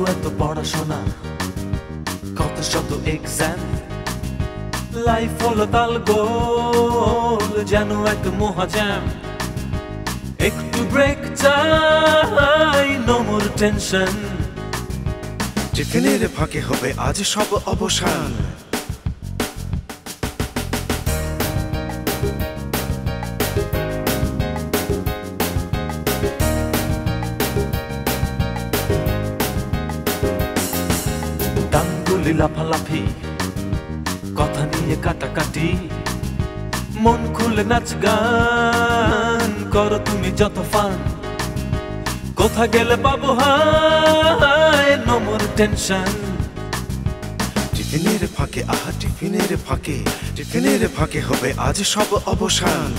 এত পড়াশোনা, কত শত এক্সাম, লাইফ হলো তাল গোল যেন এক মহাজ্যাম। একটু ব্রেক চাই, নো মোর টেনশন। টিফিনের ফাঁকে হবে আজ সব অবসান। গাঙ্গুলি লাফালাফি, কথা নিয়ে কাটাকাটি, মন খুলে নাচ গান করো তুমি যত ফান। কোথা গেলে পাবো হায়, নো মোর টেনশন। টিফিনের ফাঁকে আহা টিফিনের ফাঁকে, টিফিনের ফাঁকে হবে আজ সব অবসান।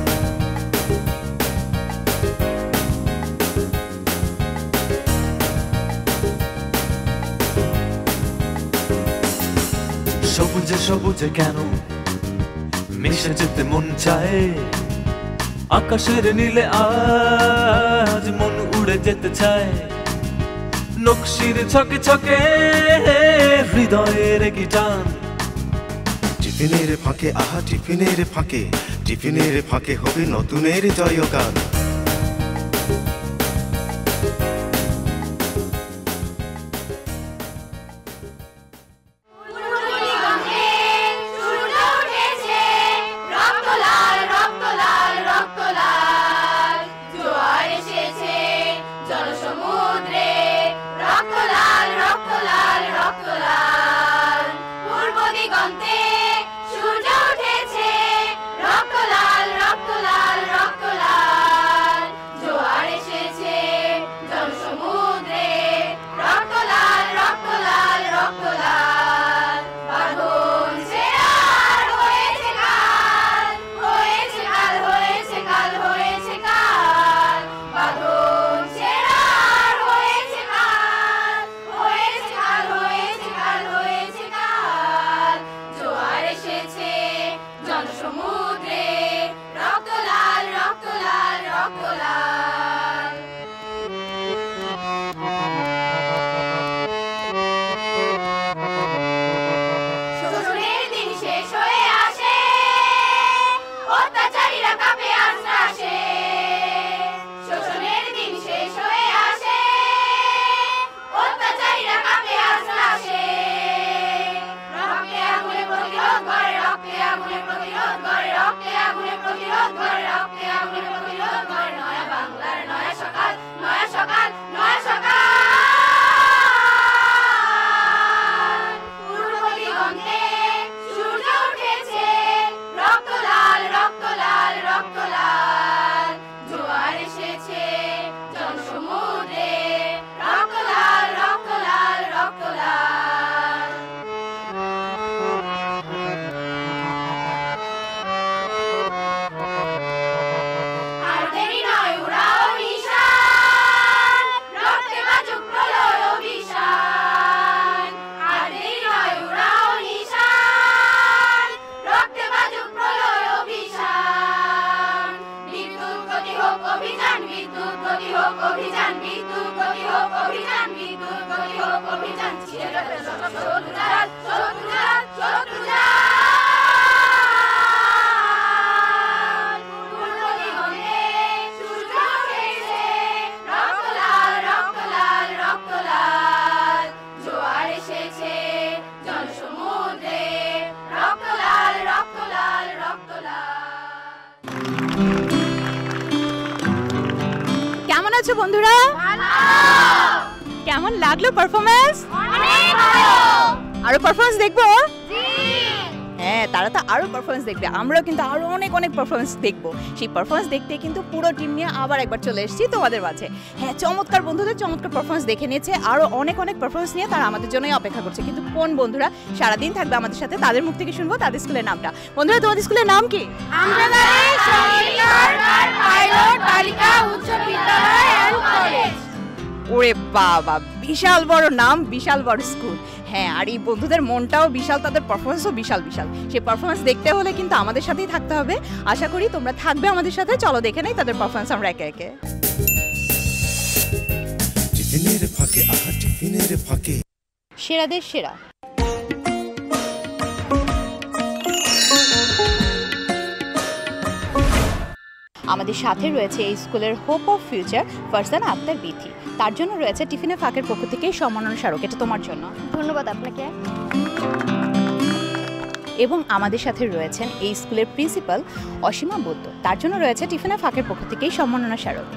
সবুজে সবুজে কেন মিশে যেতে মন চায়, আকাশের নীলে আজ মন উড়ে যেতে চায়। নকশির ছকে ছকে হৃদয়ের গিটান। টিফিনের ফাঁকে আহা টিফিনের ফাঁকে, টিফিনের ফাঁকে হবে নতুনের জয়গান। কেমন আছো বন্ধুরা? কেমন লাগলো পারফরম্যান্স? আরো পারফরম্যান্স দেখবো? হ্যাঁ, তারা তো আরো পারফরম্যান্স দেখবে, আমরাও কিন্তু আরো অনেক পারফরম্যান্স দেখবো। সেই পারফরম্যান্স দেখতে কিন্তু পুরো টিম নিয়ে আবার একবার চলে এসেছি তোমাদের মাঝে। হ্যাঁ, চমৎকার বন্ধুদের চমৎকার পারফরম্যান্স দেখে নিয়েছে, আরো অনেক পারফরম্যান্স নিয়ে তারা আমাদের জন্যই অপেক্ষা করছে। কিন্তু কোন বন্ধুরা সারাদিন থাকবে আমাদের সাথে, তাদের মুখ থেকে শুনবো তাদের স্কুলের নামটা। বন্ধুরা, তোমাদের স্কুলের নাম কি? ওরে বাবা, বিশাল বড় নাম, বিশাল বড় স্কুল। হ্যাঁ, আর এই বন্ধুদের মনটাও বিশাল, তাদের পারফরমেন্সও বিশাল। সেই পারফরমেন্স দেখতে হলে কিন্তু আমাদের সাথেই থাকতে হবে। আশা করি তোমরা থাকবে আমাদের সাথে। চলো দেখে নেই তাদের পারফরমেন্স আমরা একে একে। টিফিনের ফাঁকে আহা টিফিনের ফাঁকে সেরাদের সেরা। আমাদের সাথে রয়েছে এই স্কুলের hope of future Farzana Akter Bithi. তার জন্য রয়েছে টিফিনের ফাঁকের পক্ষ থেকে সম্মাননা স্মারক, এটা তোমার জন্য। ধন্যবাদ আপনাকে। এবং আমাদের সাথে রয়েছেন এই স্কুলের প্রিন্সিপাল অসীমা বৌদ্ধ, তার জন্য রয়েছে টিফিনের ফাঁকের পক্ষ থেকে সম্মাননা স্মারক।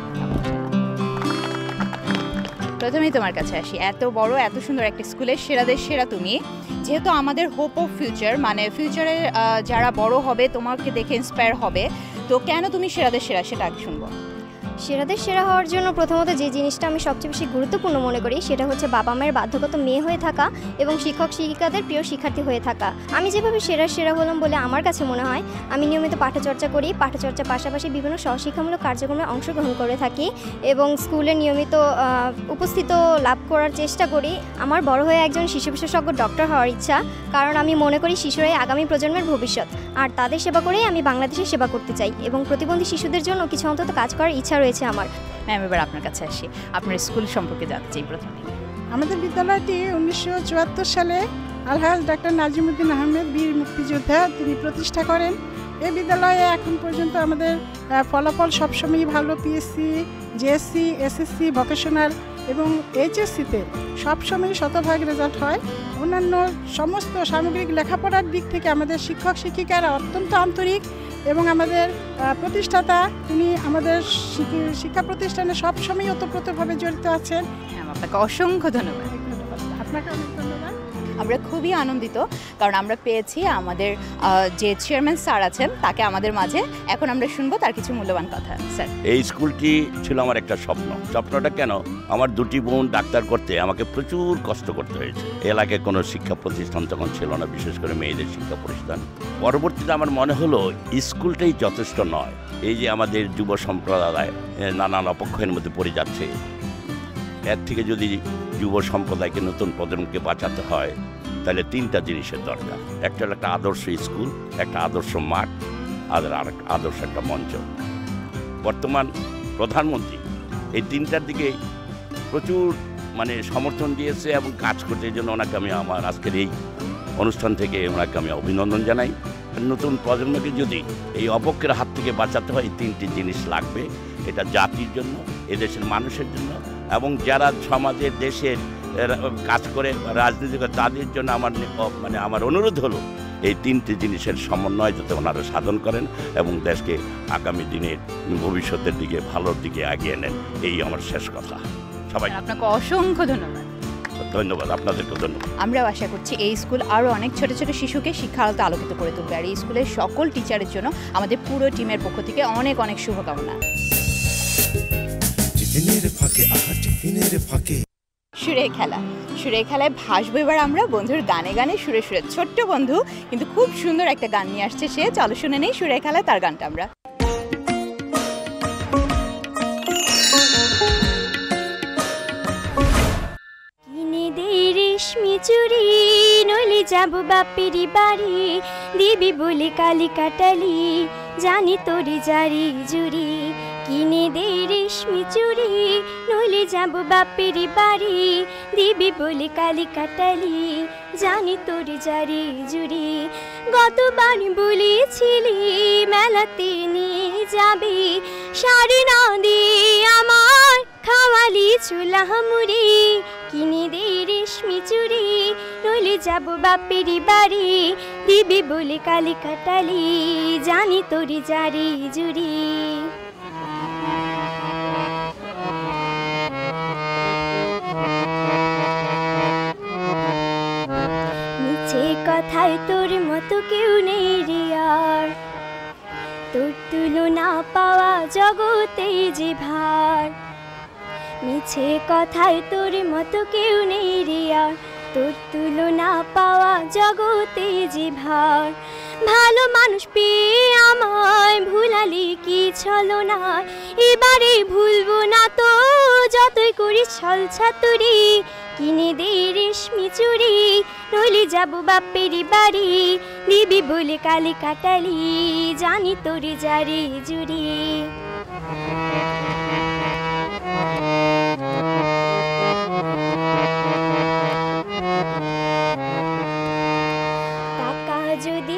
প্রথমেই তোমার কাছে আসি, এত বড় এত সুন্দর একটা স্কুলের সেরাদের সেরা তুমি, যেহেতু আমাদের হোপ অফ ফিউচার মানে ফিউচারে যারা বড় হবে তোমাকে দেখে ইন্সপায়ার হবে, তো কেন তুমি সেরাদের সেরা সেটা আগে শুনবো। সেরাদের সেরা হওয়ার জন্য প্রথমত যে জিনিসটা আমি সবচেয়ে বেশি গুরুত্বপূর্ণ মনে করি সেটা হচ্ছে বাবা মায়ের বাধ্যগত মেয়ে হয়ে থাকা এবং শিক্ষক শিক্ষিকাদের প্রিয় শিক্ষার্থী হয়ে থাকা। আমি যেভাবে সেরা হলাম বলে আমার কাছে মনে হয়, আমি নিয়মিত পাঠচর্চা করি, পাঠচর্চার পাশাপাশি বিভিন্ন সহশিক্ষামূলক কার্যক্রমে অংশগ্রহণ করে থাকি এবং স্কুলে নিয়মিত উপস্থিত লাভ করার চেষ্টা করি। আমার বড় হয়ে একজন শিশু বিশেষজ্ঞ ডক্টর হওয়ার ইচ্ছা, কারণ আমি মনে করি শিশুরাই আগামী প্রজন্মের ভবিষ্যৎ, আর তাদের সেবা করেই আমি বাংলাদেশের সেবা করতে চাই এবং প্রতিবন্ধী শিশুদের জন্য কিছু অন্তত কাজ করার ইচ্ছা রয়েছে আমার। ম্যাম, এবার আপনার কাছে আসি, আপনার স্কুল সম্পর্কে জানতে চাই। প্রথমে আমাদের বিদ্যালয়টি 1974 সালে আলহাজ ডক্টর নাজিমুদ্দিন আহমেদ বীর মুক্তিযোদ্ধা তিনি প্রতিষ্ঠা করেন। এই বিদ্যালয়ে এখন পর্যন্ত আমাদের ফলাফল সবসময়ই ভালো, পিএসসি, জিএসসি, এসএসসি, ভোকেশনাল এবং এইচএসসিতে সবসময় শতভাগ রেজাল্ট হয়। অন্যান্য সমস্ত সামগ্রিক লেখাপড়ার দিক থেকে আমাদের শিক্ষক শিক্ষিকারা অত্যন্ত আন্তরিক এবং আমাদের প্রতিষ্ঠাতা তিনি আমাদের শিক্ষা প্রতিষ্ঠানে সবসময় ওতপ্রোতভাবে জড়িত আছেন। হ্যাঁ, আপনাকে অসংখ্য ধন্যবাদ। আপনাকে অনেক ধন্যবাদ। আমরা খুবই আনন্দিত, কারণ আমরা পেয়েছি আমাদের যে চেয়ারম্যান স্যার আছেন তাকে আমাদের মাঝে। এখন আমরা শুনবো তার কিছু মূল্যবান কথা। স্যার, এই স্কুলটি ছিল আমার একটা স্বপ্ন। স্বপ্নটা কেন, আমার দুটি বোন ডাক্তার করতে আমাকে প্রচুর কষ্ট করতে হয়েছে। এলাকায় কোনো শিক্ষা প্রতিষ্ঠান তখন ছিল না, বিশেষ করে মেয়েদের শিক্ষা প্রতিষ্ঠান। পরবর্তীতে আমার মনে হলো স্কুলটাই যথেষ্ট নয়। এই যে আমাদের যুব সম্প্রদায় নানান অপক্ষয়ের মধ্যে পড়ে যাচ্ছে, এর থেকে যদি যুব সম্প্রদায়কে নতুন প্রজন্মকে বাঁচাতে হয় তাহলে তিনটা জিনিসের দরকার। একটা হলো একটা আদর্শ স্কুল, একটা আদর্শ মাঠ, আর আদর্শ একটা মঞ্চ। বর্তমান প্রধানমন্ত্রী এই তিনটার দিকে প্রচুর সমর্থন দিয়েছে এবং কাজ করতে, এই জন্য ওনাকে আমি আমার আজকের এই অনুষ্ঠান থেকে ওনাকে আমি অভিনন্দন জানাই। নতুন প্রজন্মকে যদি এই অপক্ষের হাত থেকে বাঁচাতে হয়, এই তিনটি জিনিস লাগবে। এটা জাতির জন্য, এদেশের মানুষের জন্য, এবং যারা সমাজের দেশের কাজ করে রাজনীতি করে তাদের জন্য আমার অনুরোধ হলো এই তিনটি জিনিসের সমন্বয় যাতে ওনারা সাধন করেন এবং দেশকে আগামী দিনের ভবিষ্যতের দিকে ভালোর দিকে এগিয়ে নেন। এই আমার শেষ কথা। সবাই আপনাকে অসংখ্য ধন্যবাদ। ধন্যবাদ, আপনাদেরকে ধন্যবাদ। আমরাও আশা করছি এই স্কুল আরও অনেক ছোট ছোট শিশুকে শিক্ষা আলোতে আলোকিত করে তুলবে, আর এই স্কুলের সকল টিচারের জন্য আমাদের পুরো টিমের পক্ষ থেকে অনেক অনেক শুভকামনা। টিফিনের ফাঁকে আহা টিফিনের ফাঁকে সুরে খেলা, সুরে খেলায় ভাসবো এবার আমরা বন্ধুর গানে গানে সুরে সুরে। ছোট্ট বন্ধু কিন্তু খুব সুন্দর একটা গান নিয়ে আসছে সে, চলো শুনে নেই সুরে খেলায় তার গানটা আমরা। কিনে দে রেশমি চুড়ি, নইলে যাব বাপের বাড়ি, দিবি বলে কালি কাটালি, জানি তোরে জারি জুড়ি। কিনে দে রেশমি চুড়ি, নইলে যাব বাপের বাড়ি, দিবি বলে কালি কাটালি, জানি তোরে জারি জুড়ি। গতবার বলেছিলি মেলাতে নিয়ে যাবি, শাড়ি না দিয়ে আমার খাওয়ালি ছোলা মুড়ি। কিনে দে রেশমি চুড়ি, নইলে যাব বাপের বাড়ি, দিবি বলে কালি কাটালি, জানি তোরে জারি জুড়ি। মিছে কথায় তোর মতো কেউ নেই রে আর, তোর তুলনা পাওয়া জগতে যে ভার। মিছে কথায় তোর মতো কেউ নেই রে আর, তোর তুলনা পাওয়া জগতে যে ভার। ভালো মানুষ পেয়ে আমায় ভুলালি কি ছলো না, এবারে ভুলবো না তো যতই করি ছল ছাতুরি। কিনে দে রেশমি চুড়ি, নইলে যাব বাপের বাড়ি, দিবি বলে কালি কাটালি, জানি তোরে জারি জুড়ি।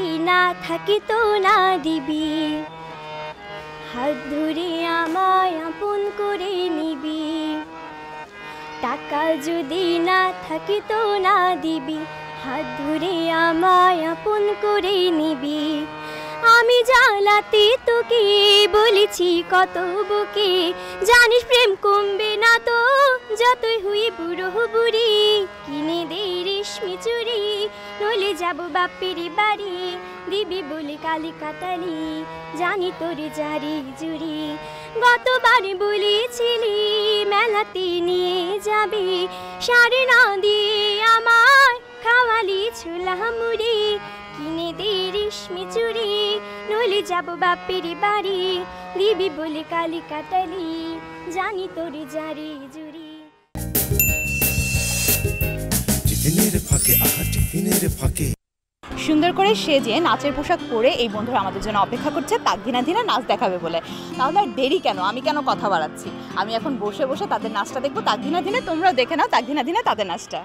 না থাকিত না দিবি, হাত ধরে আমায় আপন করে নিবি। টাকা যদি না থাকিত না দিবি, হাত ধরে আমায় আপন করে নিবি। আমি জ্বালাতে তোকে বলেছি কত বুকে, জানিস প্রেম কমবে না তো যতই হুই বুড়ো বুড়ি। কিনে দে রেশমি চুড়ি, নইলে যাব বাপের বাড়ি, দিবি বলে কালি কাটালি, জানি তোরে জারি জুড়ি। গতবার বলেছিলি মেলাতে নিয়ে যাবি, সারে না দিয়ে আমায় খাওয়ালি ছোলা মুড়ি। কিনে দে রেশমি চুড়ি, নইলে যাব বাপের বাড়ি, দিবি বলে কালি কাটালি, জানি তোরে জারি জুড়ি। টিফিনের ফাঁকে আহা টিফিনের ফাঁকে। সুন্দর করে সেজে নাচের পোশাক পরে এই বন্ধুরা আমাদের জন্য অপেক্ষা করছে তাকদিনা দিনা নাচ দেখাবে বলে। তাহলে আর দেরি কেন, আমি কেন কথা বাড়াচ্ছি, আমি এখন বসে বসে তাদের নাচটা দেখবো। তাকদিনা দিনে তোমরাও দেখে নাও তাকদিনা দিনে তাদের নাচটা।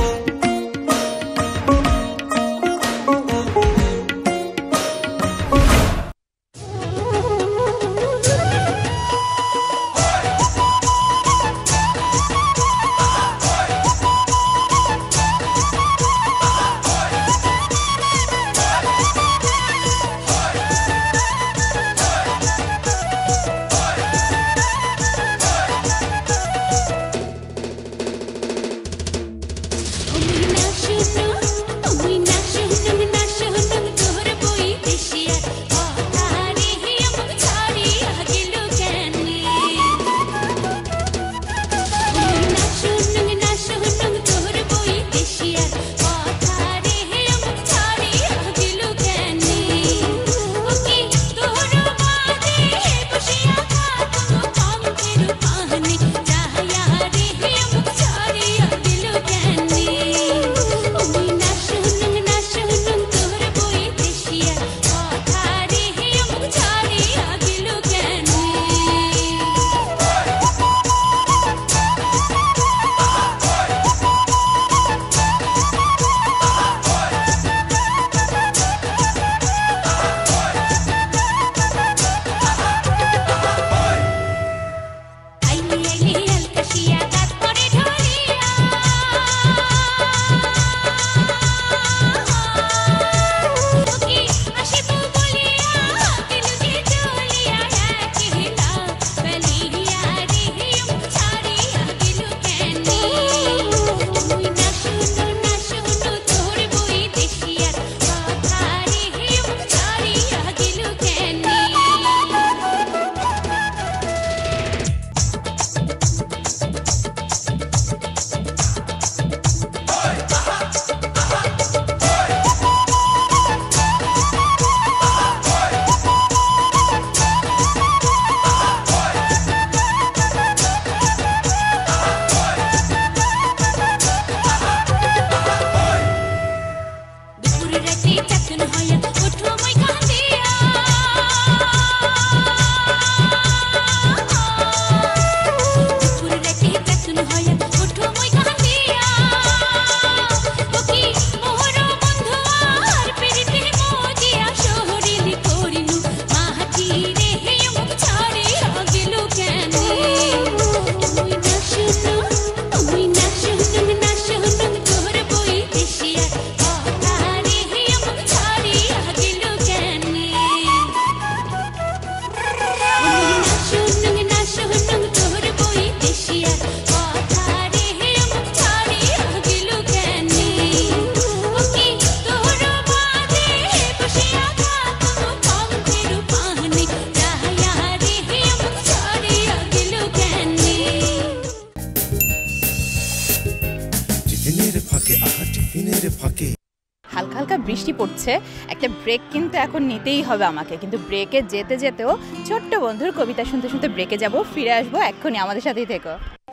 হালকা হালকা বৃষ্টি পড়ছে, একটা ব্রেক কিন্তু এখন নিতেই হবে আমাকে। কিন্তু ব্রেকে যেতে যেতেও ছোট্ট বন্ধুর কবিতা শুনতে শুনতে ব্রেকে যাব, ফিরে আসবো এক্ষুনি, আমাদের সাথেই থেকো।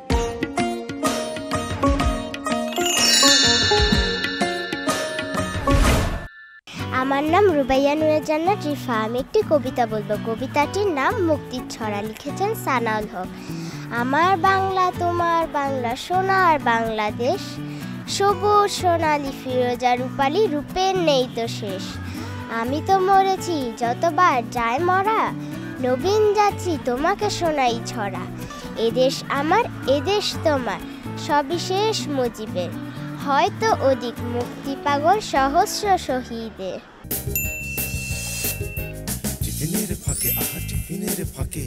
আমার নাম রুবাইয়া নুরের জান্নাত রিফা। আমি একটি কবিতা বলবো। কবিতাটির নাম মুক্তির ছড়া, লিখেছেন সানাউল হক। আমার বাংলা তোমার বাংলা, সোনার বাংলাদেশ, সবুজ সোনালি ফিরোজা রূপালি, রূপের নেই তো শেষ। আমি তো মরেছি যতবার যায় মরা, নবীন যাচ্ছি তোমাকে শোনাই ছড়া। এদেশ আমার এদেশ তোমার, সবিশেষ মুজিবের, হয়তো অধিক মুক্তি পাগল সহস্র শহীদের। টিফিনের ফাঁকে আহা টিফিনের ফাঁকে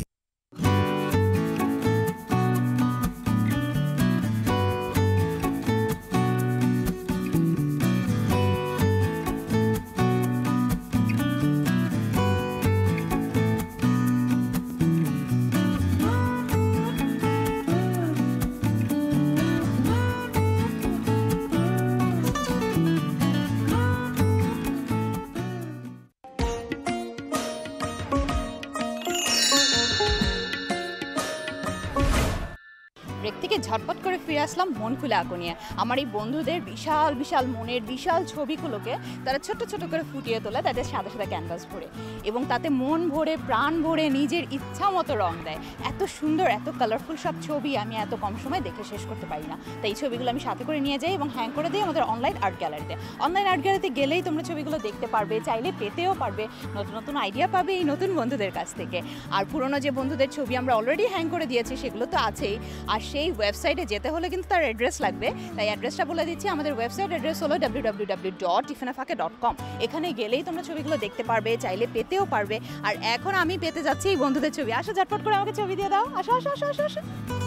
ব্রেক থেকে ঝটপট করে ফিরে আসলাম মন খুলে আঁকো নিয়ে। আমার এই বন্ধুদের বিশাল বিশাল মনের বিশাল ছবিগুলোকে তারা ছোট ছোট করে ফুটিয়ে তোলে তাদের সাদা সাদা ক্যানভাস ভরে, এবং তাতে মন ভরে প্রাণ ভরে নিজের ইচ্ছা মতো রং দেয়। এত সুন্দর এত কালারফুল সব ছবি আমি এত কম সময় দেখে শেষ করতে পারি না। তাই এই ছবিগুলো আমি সাথে করে নিয়ে যাই এবং হ্যাং করে দিই আমাদের অনলাইন আর্ট গ্যালারিতে। অনলাইন আর্ট গ্যালারিতে গেলেই তোমরা ছবিগুলো দেখতে পারবে, চাইলে পেতেও পারবে, নতুন নতুন আইডিয়া পাবে এই নতুন বন্ধুদের কাছ থেকে। আর পুরোনো যে বন্ধুদের ছবি আমরা অলরেডি হ্যাং করে দিয়েছি সেগুলো তো আছেই, আর সেই ওয়েবসাইটে যেতে হলে কিন্তু তার অ্যাড্রেস লাগবে। তাই অ্যাড্রেসটা বলে দিচ্ছি, আমাদের ওয়েবসাইট অ্যাড্রেস হলো www.tifinafaake.com। এখানে গেলেই তোমরা ছবিগুলো দেখতে পারবে, চাইলে পেতেও পারবে। আর এখন আমি পেতে যাচ্ছি এই বন্ধুদের ছবি। আসো ঝটপট করে আমাকে ছবি দিয়ে দাও, আসো আসো আসো আসো আসো।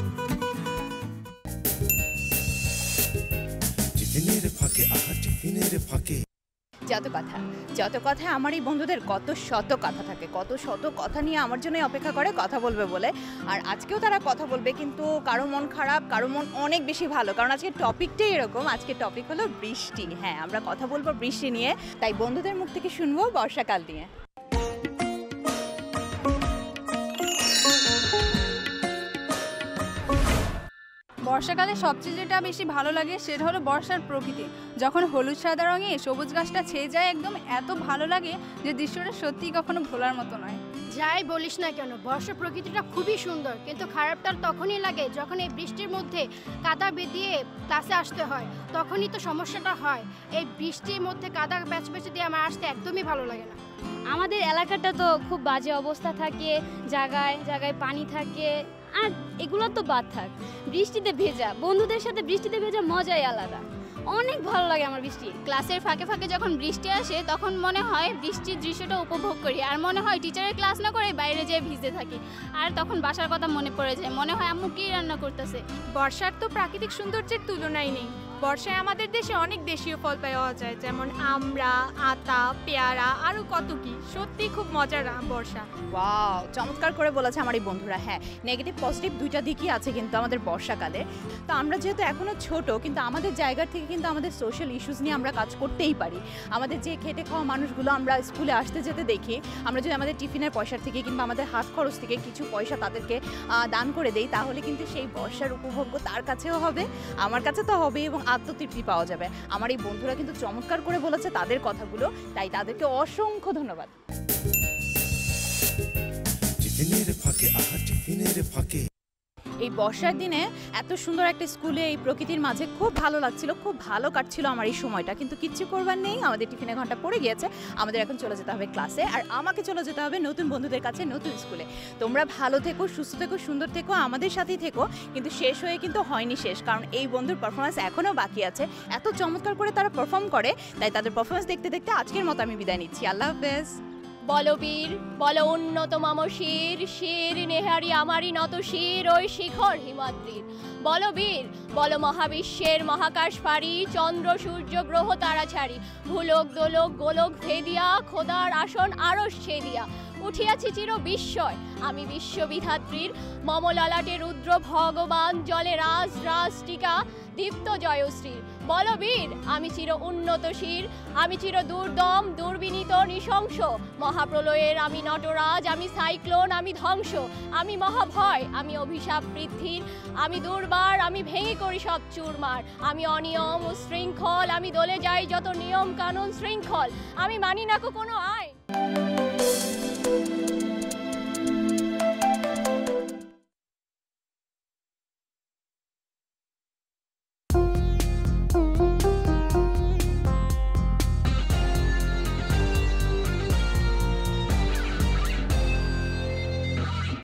টিফিনের ফাঁকে আহা টিফিনের ফাঁকে যত কথা আমার এই বন্ধুদের কত শত কথা থাকে, কত শত কথা নিয়ে আমার জন্যই অপেক্ষা করে কথা বলবে বলে। আর আজকেও তারা কথা বলবে, কিন্তু কারো মন খারাপ, কারো মন অনেক বেশি ভালো, কারণ আজকের টপিকটাই এরকম। আজকের টপিক হলো বৃষ্টি। হ্যাঁ, আমরা কথা বলবো বৃষ্টি নিয়ে, তাই বন্ধুদের মুখ থেকে শুনবো বর্ষাকাল নিয়ে। বর্ষাকালে সবচেয়ে যেটা বেশি ভালো লাগে সেটা হলো বর্ষার প্রকৃতি। যখন হলুদ সাদা রঙে সবুজ গাছটা ছেয়ে যায় একদম, এত ভালো লাগে যে দৃশ্যটা সত্যিই কখনো ভোলার মতো নয়। যাই বলিস না কেন, বর্ষা প্রকৃতিটা খুবই সুন্দর, কিন্তু খারাপটা তখনই লাগে যখন এই বৃষ্টির মধ্যে কাদা বেঁধিয়ে ক্লাসে আসতে হয়, তখনই তো সমস্যাটা হয়। এই বৃষ্টির মধ্যে কাদা প্যাচপ্যাচে দিয়ে আমার আসতে একদমই ভালো লাগে না। আমাদের এলাকাটা তো খুব বাজে অবস্থা থাকে, জায়গায় জায়গায় পানি থাকে, আর এগুলো তো বাদ থাক, বৃষ্টিতে ভেজা, বন্ধুদের সাথে বৃষ্টিতে ভেজা মজাই আলাদা, অনেক ভালো লাগে আমার বৃষ্টি। ক্লাসের ফাঁকে ফাঁকে যখন বৃষ্টি আসে তখন মনে হয় বৃষ্টির দৃশ্যটা উপভোগ করি, আর মনে হয় টিচারের ক্লাস না করে বাইরে যেয়ে ভিজতে থাকি। আর তখন বাসার কথা মনে পড়ে যায়, মনে হয় আম্মু কী রান্না করতেছে। বর্ষার তো প্রাকৃতিক সৌন্দর্যের তুলনাই নেই। বর্ষায় আমাদের দেশে অনেক দেশীয় ফল পাওয়া যায়, যেমন আমরা, আতা, পেয়ারা, আরও কত কি। সত্যি খুব মজার বর্ষা। ওয়াও, চমৎকার করে বলেছে আমার এই বন্ধুরা। হ্যাঁ, নেগেটিভ পজিটিভ দুইটা দিকই আছে কিন্তু আমাদের বর্ষাকালে। তো আমরা যেহেতু এখনও ছোট, কিন্তু আমাদের জায়গা থেকে কিন্তু আমাদের সোশ্যাল ইস্যুস নিয়ে আমরা কাজ করতেই পারি। আমাদের যে খেটে খাওয়া মানুষগুলো আমরা স্কুলে আসতে যেতে দেখি, আমরা যদি আমাদের টিফিনের পয়সা থেকে কিংবা আমাদের হাত খরচ থেকে কিছু পয়সা তাদেরকে দান করে দেই, তাহলে কিন্তু সেই বর্ষার উপভোগ্য তার কাছেও হবে, আমার কাছে তো হবে, এবং আত্মতৃপ্তি পাওয়া যাবে। আমার এই বন্ধুরা কিন্তু চমৎকার করে বলেছে তাদের কথাগুলো, তাই তাদেরকে অসংখ্য ধন্যবাদ। টিফিনের ফাঁকে আহা টিফিনের ফাঁকে। এই বর্ষার দিনে এত সুন্দর একটা স্কুলে এই প্রকৃতির মাঝে খুব ভালো লাগছিল, খুব ভালো কাটছিল আমার এই সময়টা, কিন্তু কিচ্ছু করবার নেই, আমাদের টিফিনের ঘন্টা পড়ে গিয়েছে, আমাদের এখন চলে যেতে হবে ক্লাসে, আর আমাকে চলে যেতে হবে নতুন বন্ধুদের কাছে, নতুন স্কুলে। তোমরা ভালো থেকো, সুস্থ থেকো, সুন্দর থেকো, আমাদের সাথেই থেকো, কিন্তু শেষ হয়ে কিন্তু হয়নি শেষ, কারণ এই বন্ধুর পারফরমেন্স এখনও বাকি আছে। এত চমৎকার করে তারা পারফর্ম করে, তাই তাদের পারফরমেন্স দেখতে দেখতে আজকের মতো আমি বিদায় নিচ্ছি। আল্লাহ হাফেজ। বলো বীর, বলো উন্নত মাম শির, শির নেহারি আমারই নত শির ওই শিখর হিমাদ্রির। বলো বীর, বলো মহাবিশ্বের মহাকাশ পারি, চন্দ্র সূর্য গ্রহ তারা ছাড়ি, ভুলোক দোলক গোলক ভেদিয়া, খোদার আসন আরশ ছেদিয়া, উঠিয়াছি চির বিস্ময় আমি বিশ্ববিধাত্রীর, মম ললাটে রুদ্র ভগবান, জলে রাজ রাজ টিকা দীপ্ত জয়শ্রীর। বলো বীর, আমি চির উন্নত শির, আমি চির দুর্দম দুর্বিনীত নৃশংস, মহাপ্রলয়ের আমি নটরাজ, আমি সাইক্লোন, আমি ধ্বংস, আমি মহাভয়, আমি অভিশাপ বৃদ্ধির, আমি দুর্বার, আমি ভেঙে করি সব চুরমার, আমি অনিয়ম ও শৃঙ্খল, আমি দলে যাই যত নিয়ম কানুন শৃঙ্খল, আমি মানি না কোনো আইন।